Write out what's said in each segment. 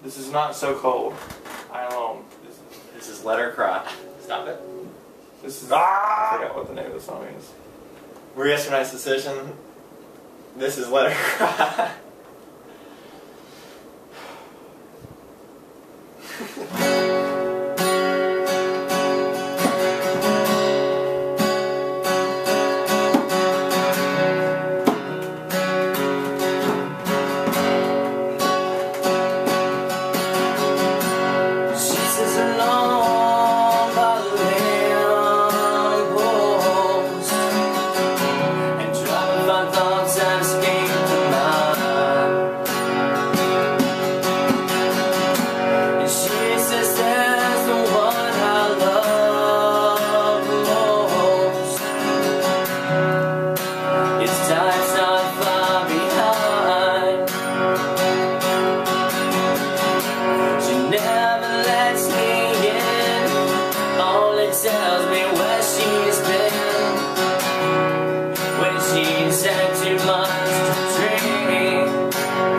This is not so cold. I alone. This is Let Her Cry. Stop it. This is. I forgot what the name of the song is. We're yesterday's decision. This is Let Her Cry. Tells me where she's been when she's had too much to drink.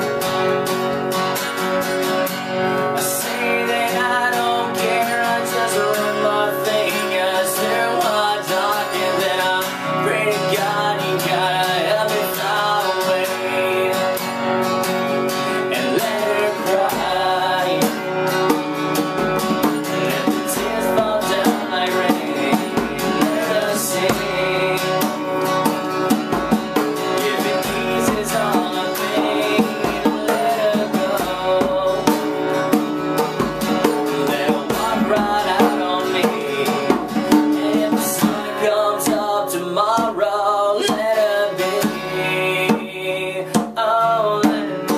I say that I don't care, I just run my fingers through my dark, and then I pray to God, you gotta help me fly away and let her cry. Let the tears fall down like rain. Let her sing. If it eases all the pain, let her go. Let her walk right out on me. And if the sun comes up tomorrow, let her be. Oh, let her be.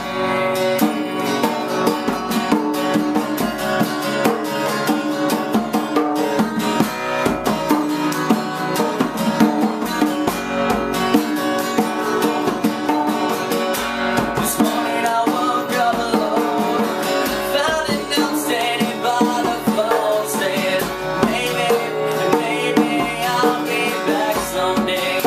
This morning I woke up alone, found a note standing by the phone saying, maybe I'll be back someday.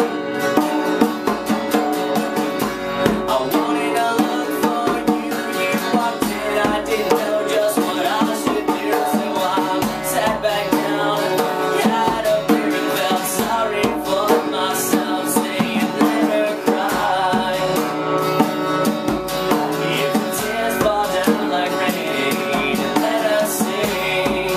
I wanted to look for you, you walked in, I didn't know just what I should do, so I sat back down and got up here and felt sorry for myself, saying let her cry. If the tears fall down like rain, let her sing.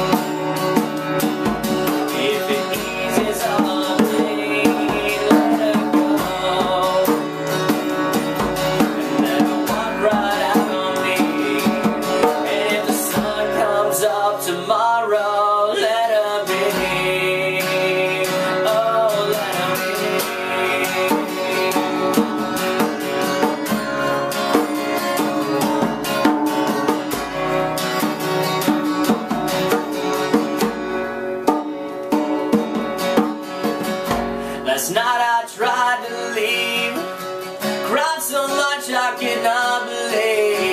If it eases all the pain, let her go. And let her walk right out on me. And if the sun comes up tomorrow, let her be. Oh, let her be. Last night I tried to leave, cried so much I could not believe